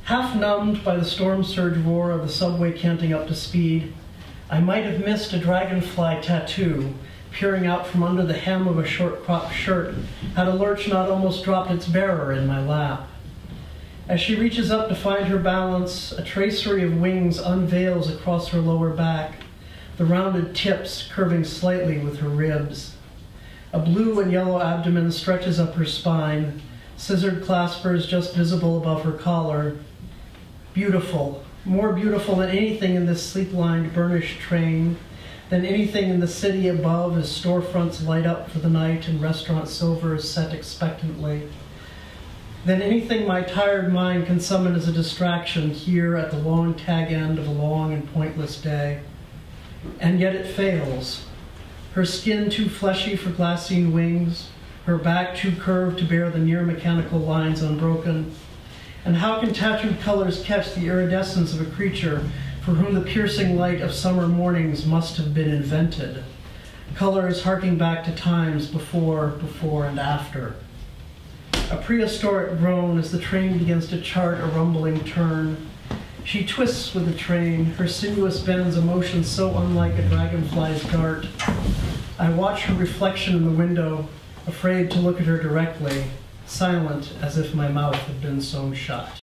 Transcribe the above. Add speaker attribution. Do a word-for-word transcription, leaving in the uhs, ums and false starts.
Speaker 1: Half numbed by the storm surge roar of the subway canting up to speed, I might have missed a dragonfly tattoo peering out from under the hem of a short-cropped shirt had a lurch not almost dropped its bearer in my lap. As she reaches up to find her balance, a tracery of wings unveils across her lower back, the rounded tips curving slightly with her ribs. A blue and yellow abdomen stretches up her spine, scissored claspers just visible above her collar. Beautiful, more beautiful than anything in this sleep-lined, burnished train, than anything in the city above as storefronts light up for the night and restaurant silver is set expectantly, than anything my tired mind can summon as a distraction here at the long tag end of a long and pointless day. And yet it fails. Her skin too fleshy for glassine wings, her back too curved to bear the near-mechanical lines unbroken. And how can tattooed colors catch the iridescence of a creature for whom the piercing light of summer mornings must have been invented? Colors harking back to times before, before, and after. A prehistoric groan as the train begins to chart a rumbling turn. She twists with the train, her sinuous bends a motion so unlike a dragonfly's dart. I watch her reflection in the window, afraid to look at her directly, silent as if my mouth had been sewn shut.